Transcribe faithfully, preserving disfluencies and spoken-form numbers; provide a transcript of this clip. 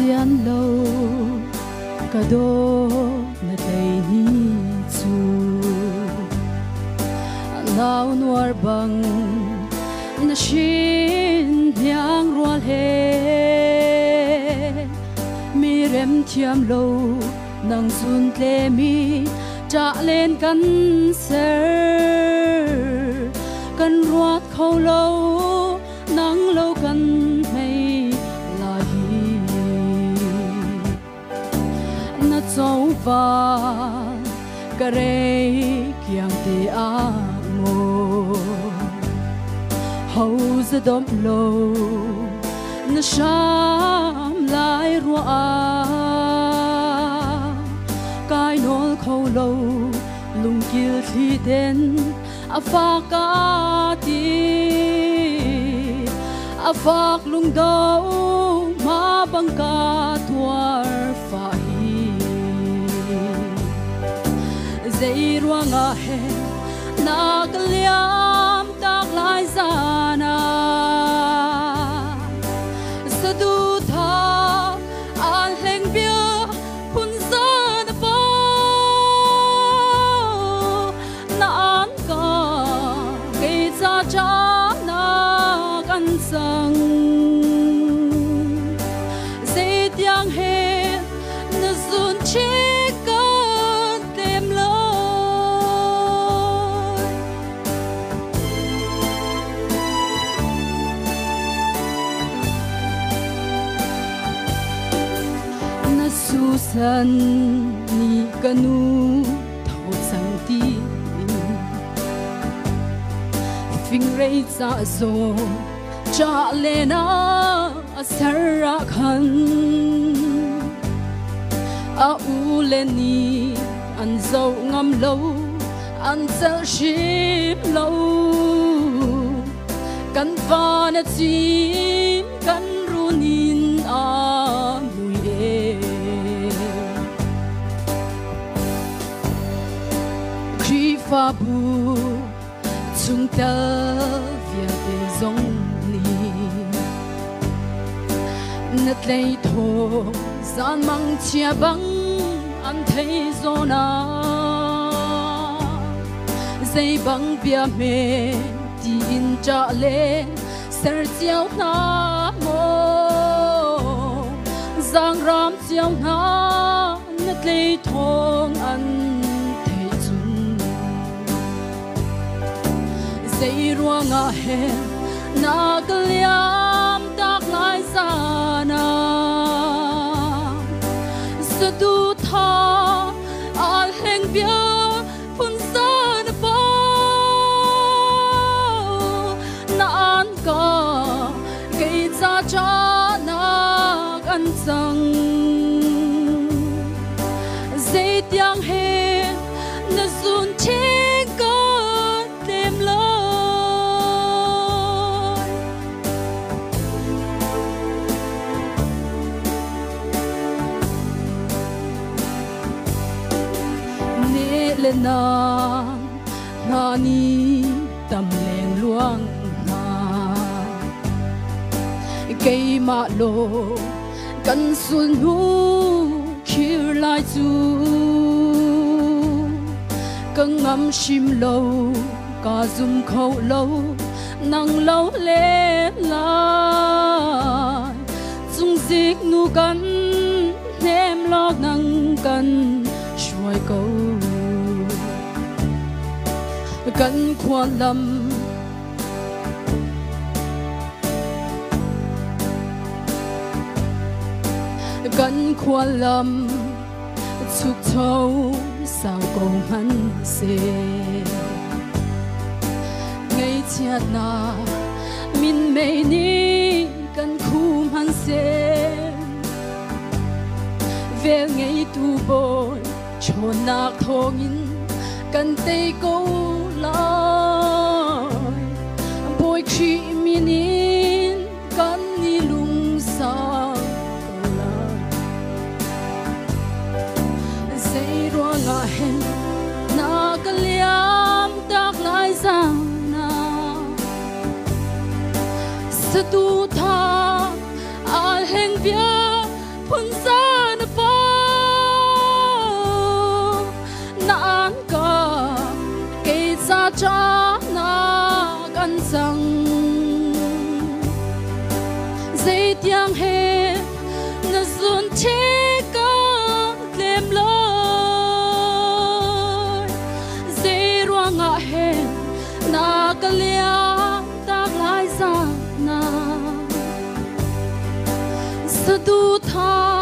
zian lo ka do na tay ni chu naw nuar bang na shin yang rual he mi rem thiam lo nang sun tle mi trả lên căn ser căn ruột khâu lâu nắng lâu căn hay là hi na châu va cà rê kiang te a ngô hầu giờ đom lâu na sham lại rua a cái nỗi khâu lâu lùng kiều thi đến a pha cá ti a phak lung đâu ma bang ca tuar phải dây ruang a he na kaliam tak lai zana sadu tha an leng bia hun zan pa na an ka ke cha cha na kan sang dây tiếng he na zun chi san ni kanu thâu sang ti phing rei za zo cha le na asara khan a u le ni an zo ngam lo an sel ship lo kan va na chim kan runin a pha bu chung ta via de zong li nat lei tho zan mang chia bang an thei zona dây bang bia me ti in cha le ser chiao na mo giang ram chiao na nat lei thong an dây ruang a he na kaliam tak lai sana sadu tha al heng bia hun san pa na an ka ke cha cha na kan sang dây tiếng he na zun che lên na na ni tâm lên luang na cây mạ lô căn xuân hu khi lại chu căng ngắm chim lâu cả zum khâu lâu nắng lâu lên lại dung dịch nu căn em lo nắng căn xuôi câu căn khoan lâm căn khoan lâm chúc thâu sao cầu hắn xe ngày chia na min mê ni căn khu hắn xe về ngày tu bồi cho nạc thong in căn tây câu bôi khi minin căn ni lung sa dây ruang a hen na kaliam tak lai zana satu tha al heng bia phun gan ka ke sa cha na kan sang dây tiếng he na sun che ka lem loi dây ruang a he na ka lia tak lai sa na sa du tha